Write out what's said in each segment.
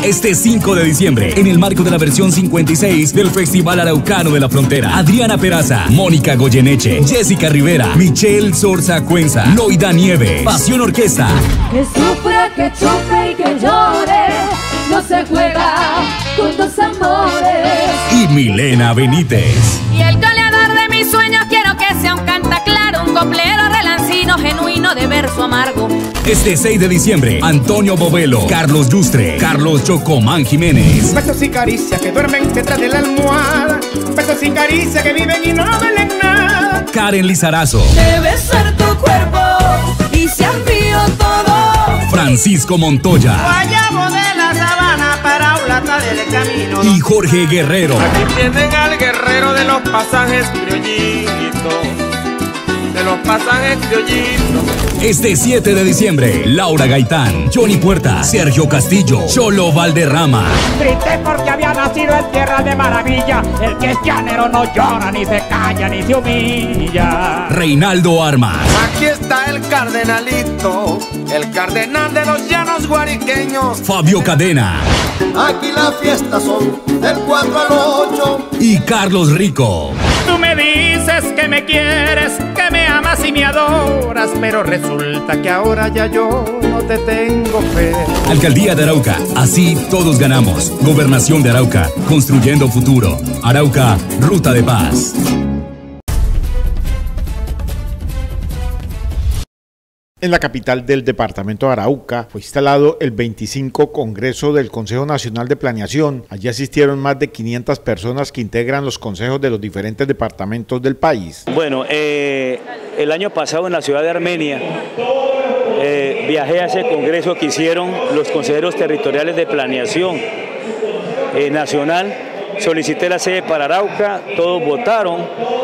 Este 5 de diciembre, en el marco de la versión 56 del Festival Araucano de la Frontera, Adriana Peraza, Mónica Goyeneche, Jessica Rivera, Michelle Sorza Cuenza, Loida Nieves, Pasión Orquesta. Que sufra, que choque y que llore, no se juega con dos amores. Y Milena Benítez. Y el goleador de mis sueños quiero que sea un cantaclaro, un coplero relancino genuino de verso amargo. Este 6 de diciembre, Antonio Bovelo, Carlos Yustre, Carlos Chocomán Jiménez. Besos y caricias que duermen detrás de la almohada, besos y caricias que viven y no duelen nada. Karen Lizarazo. Debe ser tu cuerpo y se mío todo. Francisco Montoya. Guayabo de la sabana para Ulata del camino. Y Jorge Guerrero. Aquí tienen al guerrero de los pasajes criollitos, de los pasajes criollitos. Este 7 de diciembre, Laura Gaitán, Johnny Puerta, Sergio Castillo, Cholo Valderrama. Triste porque había nacido en tierra de maravilla. El que es llanero no llora, ni se calla, ni se humilla. Reinaldo Armas. Aquí está el cardenalito, el cardenal de los llanos guariqueños. Fabio Cadena. Aquí las fiestas son del 4 al 8. Y Carlos Rico. Tú me dices que me quieres, que me amas y me adoras, pero resulta que ahora ya yo no te tengo fe. Alcaldía de Arauca, así todos ganamos. Gobernación de Arauca, construyendo futuro. Arauca, ruta de paz. En la capital del departamento de Arauca fue instalado el 25 Congreso del Consejo Nacional de Planeación. Allí asistieron más de 500 personas que integran los consejos de los diferentes departamentos del país. Bueno, el año pasado en la ciudad de Armenia viajé a ese congreso que hicieron los consejeros territoriales de planeación nacional. Solicité la sede para Arauca, todos votaron,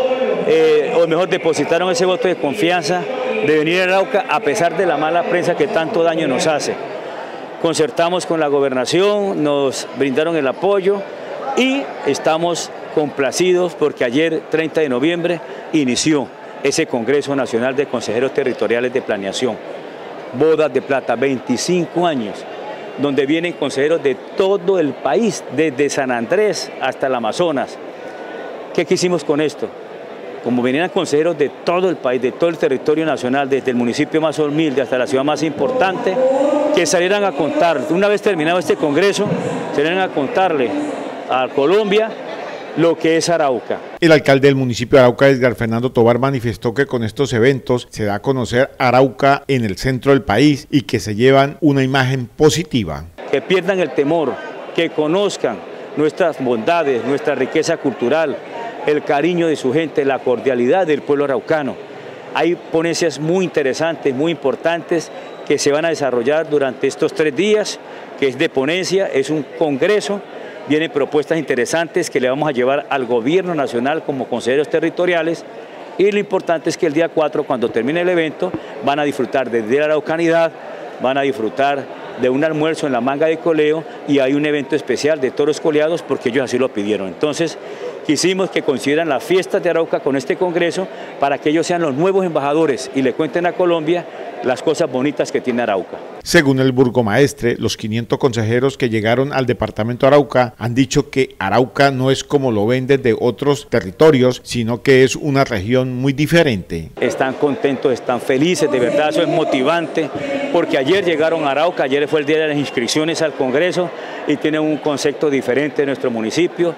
o mejor depositaron ese voto de confianza de venir a Arauca a pesar de la mala prensa que tanto daño nos hace. Concertamos con la gobernación, nos brindaron el apoyo y estamos complacidos porque ayer, 30 de noviembre, inició ese Congreso Nacional de Consejeros Territoriales de Planeación. Bodas de plata, 25 años, donde vienen consejeros de todo el país, desde San Andrés hasta el Amazonas. ¿Qué quisimos con esto? Como venían consejeros de todo el país, de todo el territorio nacional, desde el municipio más humilde hasta la ciudad más importante, que salieran a contar, una vez terminado este congreso, salieran a contarle a Colombia lo que es Arauca. El alcalde del municipio de Arauca, Edgar Fernando Tobar, manifestó que con estos eventos se da a conocer Arauca en el centro del país y que se llevan una imagen positiva. Que pierdan el temor, que conozcan nuestras bondades, nuestra riqueza cultural, el cariño de su gente, la cordialidad del pueblo araucano. Hay ponencias muy interesantes, muy importantes que se van a desarrollar durante estos 3 días, que es de ponencia, es un congreso, vienen propuestas interesantes que le vamos a llevar al gobierno nacional como consejeros territoriales y lo importante es que el día 4, cuando termine el evento, van a disfrutar de la araucanidad, van a disfrutar de un almuerzo en la manga de Coleo y hay un evento especial de toros coleados porque ellos así lo pidieron. Entonces, quisimos que coincidan las fiestas de Arauca con este congreso para que ellos sean los nuevos embajadores y le cuenten a Colombia las cosas bonitas que tiene Arauca. Según el burgomaestre, los 500 consejeros que llegaron al departamento de Arauca han dicho que Arauca no es como lo ven desde otros territorios, sino que es una región muy diferente. Están contentos, están felices, de verdad eso es motivante, porque ayer llegaron a Arauca, ayer fue el día de las inscripciones al congreso y tienen un concepto diferente de nuestro municipio.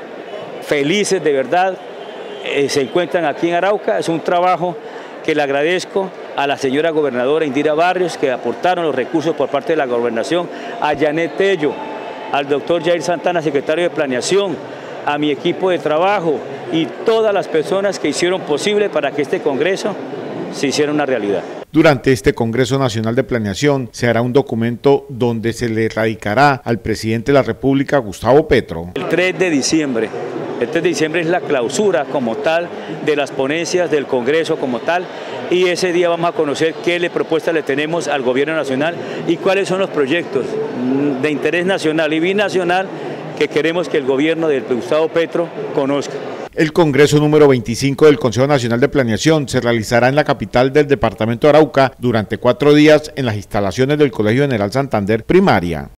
Felices de verdad, se encuentran aquí en Arauca, es un trabajo que le agradezco a la señora gobernadora Indira Barrios, que aportaron los recursos por parte de la gobernación, a Janet Tello, al doctor Jair Santana, secretario de Planeación, a mi equipo de trabajo y todas las personas que hicieron posible para que este congreso se hiciera una realidad. Durante este Congreso Nacional de Planeación se hará un documento donde se le radicará al presidente de la República, Gustavo Petro. El 3 de diciembre. El 3 de diciembre es la clausura como tal de las ponencias del Congreso como tal y ese día vamos a conocer qué propuestas le tenemos al gobierno nacional y cuáles son los proyectos de interés nacional y binacional que queremos que el gobierno de Gustavo Petro conozca. El Congreso número 25 del Consejo Nacional de Planeación se realizará en la capital del departamento de Arauca durante 4 días en las instalaciones del Colegio General Santander Primaria.